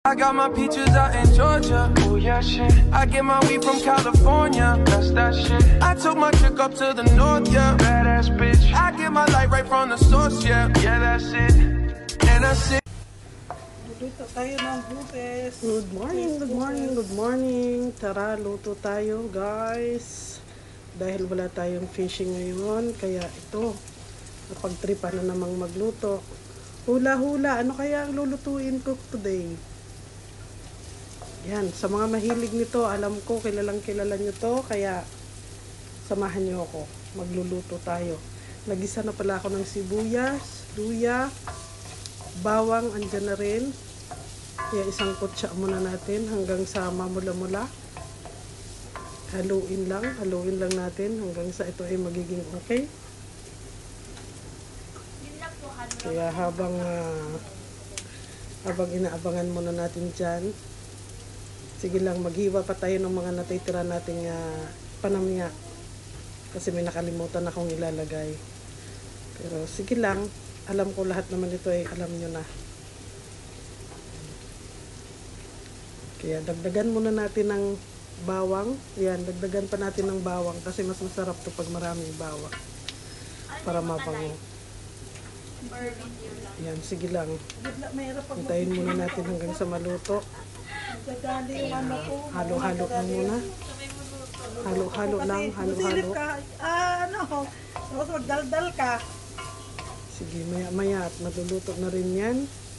I got my peaches out in Georgia. Oh yeah, shit. I get my weed from California. That's that shit. I took my chick up to the north, yeah. Badass bitch. I get my light right from the source, yeah. Yeah, that's it. And that's it. Luto tayo ng bupes. Good morning, good morning, good morning. Tara, luto tayo guys. Dahil wala tayong fishing ngayon, kaya ito, napagtripan na namang magluto. Hula-hula, ano kaya ang lulutuin ko today? Yan, sa mga mahilig nito, alam ko, kilalang kilala nyo to, kaya samahan nyo ako. Magluluto tayo. Nagisa na pala ako ng sibuyas, luya, bawang, andyan na rin. Kaya isang kutsa muna natin hanggang sa mamula-mula. Haluin lang natin hanggang sa ito ay magiging okay. Kaya habang inaabangan muna natin dyan, sige lang, maghiwa pa tayo ng mga natitira nating panamya. Kasi may nakalimutan akong ilalagay. Pero sige lang, alam ko lahat naman ito ay alam nyo na. Kaya dagdagan muna natin ng bawang. Yan, dagdagan pa natin ng bawang kasi mas masarap to pag maraming bawang. Para mabango. Yan, sige lang. Hintayin muna natin hanggang sa maluto. Halo-halo lang muna. Halo-halo lang, halo-halo. Magdaldal ka. Sige, maya-maya at maluluto na rin yan.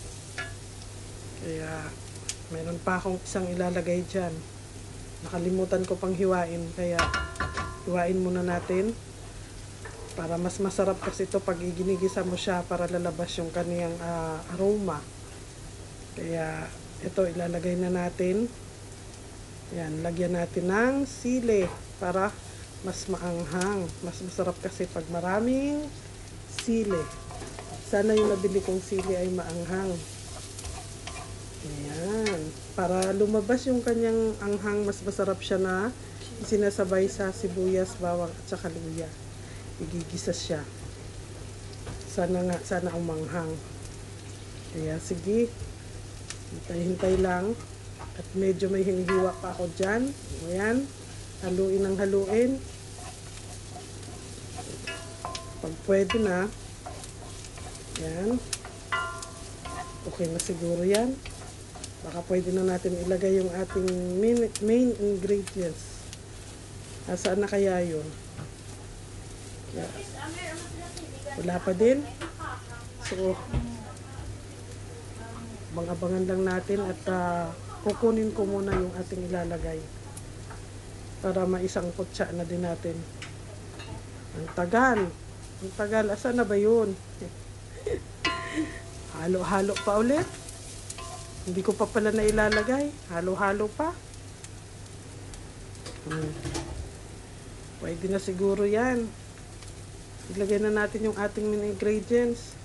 Kaya, mayroon pa akong isang ilalagay dyan. Nakalimutan ko pang hiwain, kaya hiwain muna natin. Para mas masarap kasi ito pag iginigisa mo siya para lalabas yung kaniyang aroma. Kaya, ito ilalagay na natin. Yan, lagyan natin ng sili para mas maanghang. Mas masarap kasi pag maraming sili. Sana yung nabili kong sili ay maanghang. Ayan. Para lumabas yung kanyang anghang, mas masarap siya na sinasabay sa sibuyas, bawang at saka luya. Igigisa siya. Sana umanghang. Kaya sige, hintay lang. At medyo may hinihiwa pa ako dyan. Ayan. Haluin ng haluin. Pag pwede na. Ayan. Okay na siguro yan. Baka pwede na natin ilagay yung ating main ingredients. Saan na kaya yun? Kaya, wala pa din. So, abangan lang natin at kukunin ko muna yung ating ilalagay para maisang kutsa na din natin. Ang tagal, asan na ba yun? Halo-halo pa ulit. Hindi ko pa pala na ilalagay. Halo-halo pa. Pwede na siguro yan. Ilagay na natin yung ating ingredients.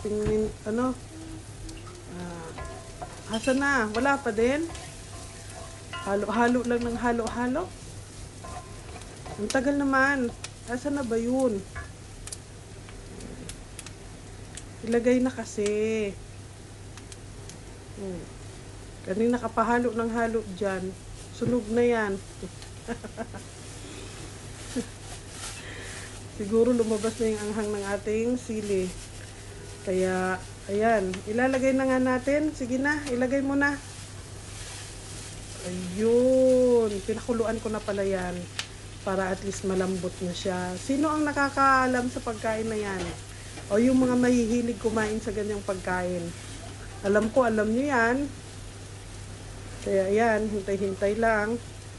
Asa na? Wala pa din? Halo-halo lang ng halo-halo? Ang tagal naman. Asa na ba yun? Ilagay na kasi. Kanina nakapahalo ng halo dyan. Sunog na yan. Siguro lumabas na yung anghang ng ating sili. Kaya, ayan. Ilalagay na nga natin. Sige na, ilagay mo na. Ayun. Pinakuluan ko na pala yan. Para at least malambot na siya. Sino ang nakakaalam sa pagkain na yan? O yung mga mahihilig kumain sa ganyang pagkain. Alam ko, alam nyo yan. Kaya ayan, hintay-hintay lang.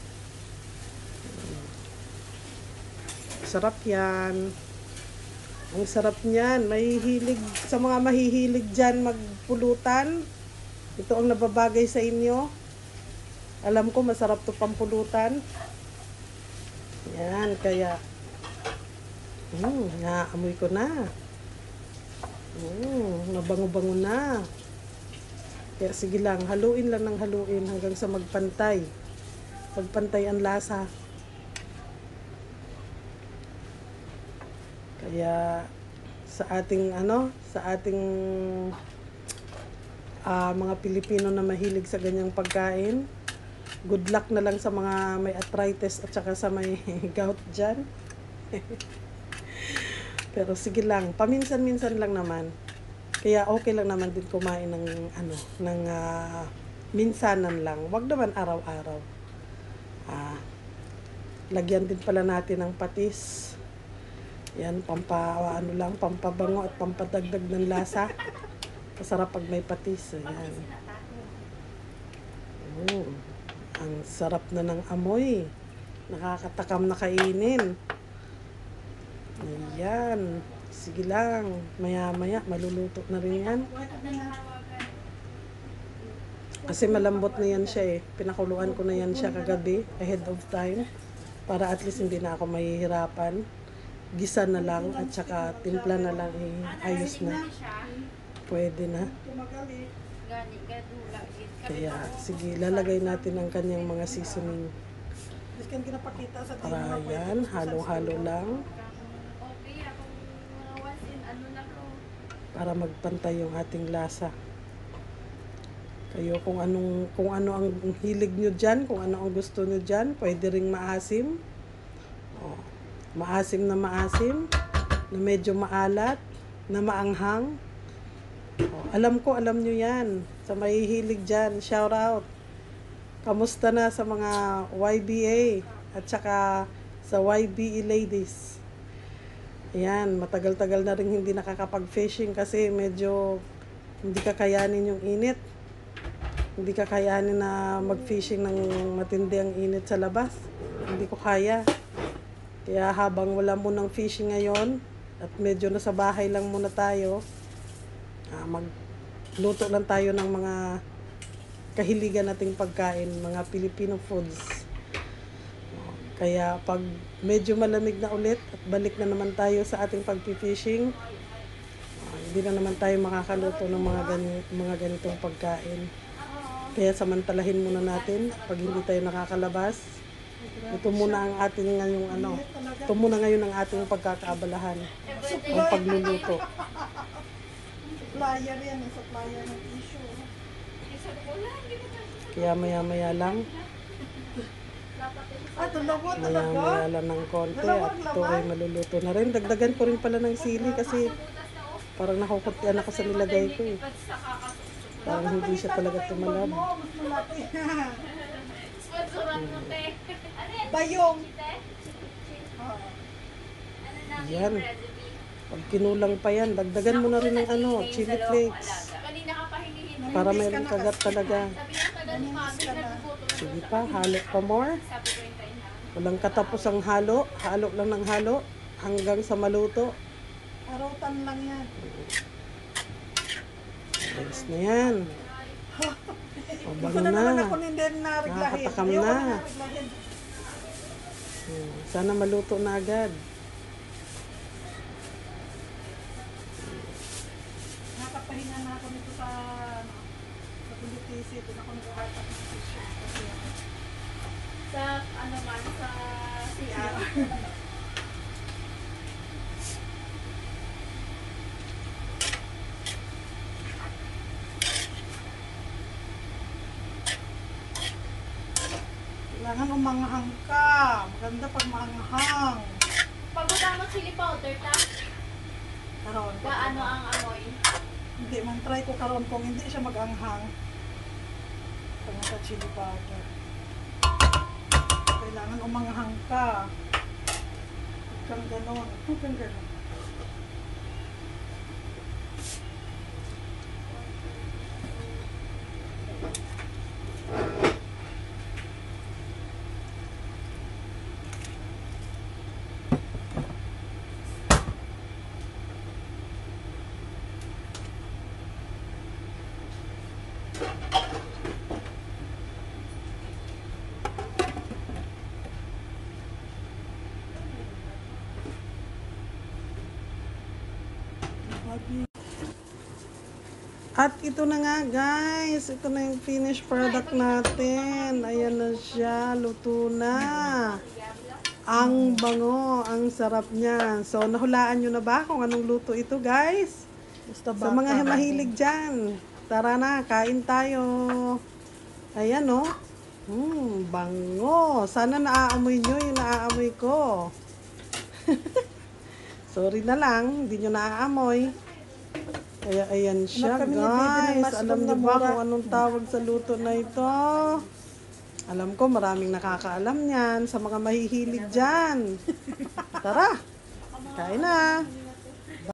Sarap yan. Ang sarap niyan. Mahihilig, sa mga mahihilig dyan magpulutan. Ito ang nababagay sa inyo. Alam ko, masarap to pampulutan. Yan, kaya naamoy ko na. Nabango-bango na. Kaya sige lang, haluin lang ng haluin hanggang sa magpantay. Magpantay ang lasa. Kaya sa ating mga Pilipino na mahilig sa ganyang pagkain. Good luck na lang sa mga may arthritis at saka sa may gout dyan. Pero sige lang, paminsan-minsan lang naman. Kaya okay lang naman din kumain ng minsanan lang. Wag naman araw-araw. Lagyan din pala natin ng patis. Yan, pampabango at pampadagdag ng lasa. Masarap pag may patis. Ayan. Ang sarap na ng amoy. Nakakatakam na kainin. Ayan. Sige lang. Maya-maya, maluluto na rin yan. Kasi malambot na yan siya eh. Pinakuluan ko na yan siya kagabi, ahead of time. Para at least hindi na ako mahihirapan. Gisa na lang at saka timpla na lang ayos na. Pwede na. Kaya sige, lalagay natin ang kanyang mga seasoning. Para yan, halo-halo lang. Para magpantay yung ating lasa. Kayo kung ano ang hilig nyo dyan, kung ano ang gusto nyo dyan, pwede ring maasim. Maasim, na medyo maalat, na maanghang. Alam nyo yan. Sa mahihilig dyan, shout out. Kamusta na sa mga YBA at saka sa YBE ladies. Ayan, matagal-tagal na rin hindi nakakapag-fishing kasi medyo hindi kakayanin yung init. Hindi kakayanin na mag-fishing ng matindi ang init sa labas. Hindi ko kaya. Kaya habang wala munang fishing ngayon at medyo nasa bahay lang muna tayo, magluto lang tayo ng mga kahiligan nating pagkain, mga Filipino foods. Kaya pag medyo malamig na ulit at balik na naman tayo sa ating pag-fishing, hindi na naman tayo makakaluto ng mga ganitong pagkain. Kaya samantalahin muna natin pag hindi tayo nakakalabas. Ito muna ang ating ito muna ngayon ang ating pagkakaabalahan, ang pagluluto. Supplier yan, supplier ng tissue. Kaya maya-maya lang. Maya-maya lang ng konti at ito ay maluluto na rin. Dagdagan ko rin pala ng sili kasi parang nakukutian ako sa nilagay ko eh. Parang hindi siya talaga tumalab. Bayong. Yan. Pag kinulang pa yan, dagdagan mo na rin ng chili flakes. Para mayroong kagat talaga. Sige pa, halo pa more. Walang katapos ang halo. Halo lang ng halo hanggang sa maluto. Arutan lang yan. Ayos na yan. Mabango na. Nakakatakam na. Sana maluto na agad. Nakapahinga na ako nito sa Pilipisi. Doon ako nag-uhatak ng t-shirt. Sa sa CR. Kailangan umanghang ka. Maganda pag maanghang. Pag mo chili powder, ta? Karon. Gaano ang amoy? Hindi, man try ko karon kung hindi siya mag-anghang. Pag sa chili powder. Kailangan umanghang ka. Huwag kang ganon. Huwag kang ganon. At ito na nga guys, ito na yung finished product natin. Ayan na siya, luto na. Ang bango, ang sarap niya. So nahulaan nyo na ba kung anong luto ito guys? Basta Sa mga mahilig dyan. Tara na, kain tayo. Ayan, oh. Bango. Sana naaamoy nyo yung naaamoy ko. Sorry na lang, hindi nyo naaamoy. Kaya ayan siya, Anak kami ni Bibi ng guys. mushroom Alam na niyo ba mura. kung anong tawag sa luto na ito? Alam ko, maraming nakakaalam niyan sa mga mahihilig dyan. Tara, kain na.